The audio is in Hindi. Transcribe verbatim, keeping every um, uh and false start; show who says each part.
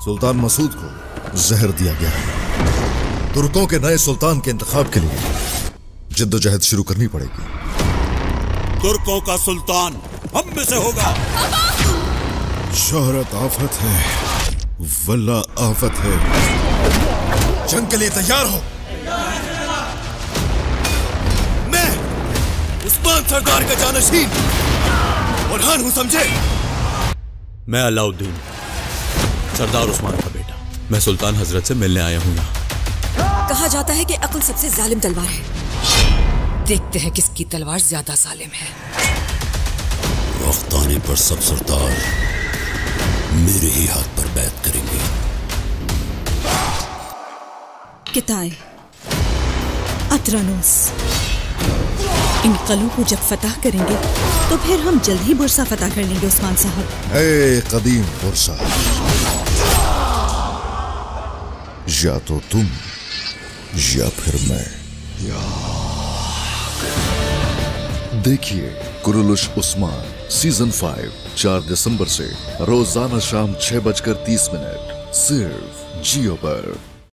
Speaker 1: सुल्तान मसूद को जहर दिया गया है। तुर्कों के नए सुल्तान के इंतखाब के लिए जिद्दोजहद शुरू करनी पड़ेगी।
Speaker 2: तुर्कों का सुल्तान हम में से होगा।
Speaker 1: शोहरत आफत है, वल्ला आफत है। जंग के लिए तैयार हो। मैं उस्मान सरदार का जानशीन बुरहान हूं, समझे?
Speaker 2: मैं अलाउद्दीन, सरदार उस्मान का बेटा। मैं सुल्तान हजरत से मिलने आया हूं यहाँ।
Speaker 3: कहा जाता है कि अक्ल सबसे जालिम तलवार है। देखते हैं किसकी तलवार ज्यादा जालिम है।
Speaker 2: वक्त आने पर सब सरदार मेरे ही हाथ पर बैत करेंगे।
Speaker 4: किताए, अतरानोस, इन कलों को जब फतह करेंगे तो फिर हम जल्द ही बुरसा फतह कर लेंगे उस्मान साहब।
Speaker 1: ए कदीम बुरसा, या तो तुम या फिर मैं। देखिए कुरुलुश उस्मान सीजन फाइव चार दिसंबर से रोजाना शाम छह बजकर तीस मिनट सिर्फ जियो पर।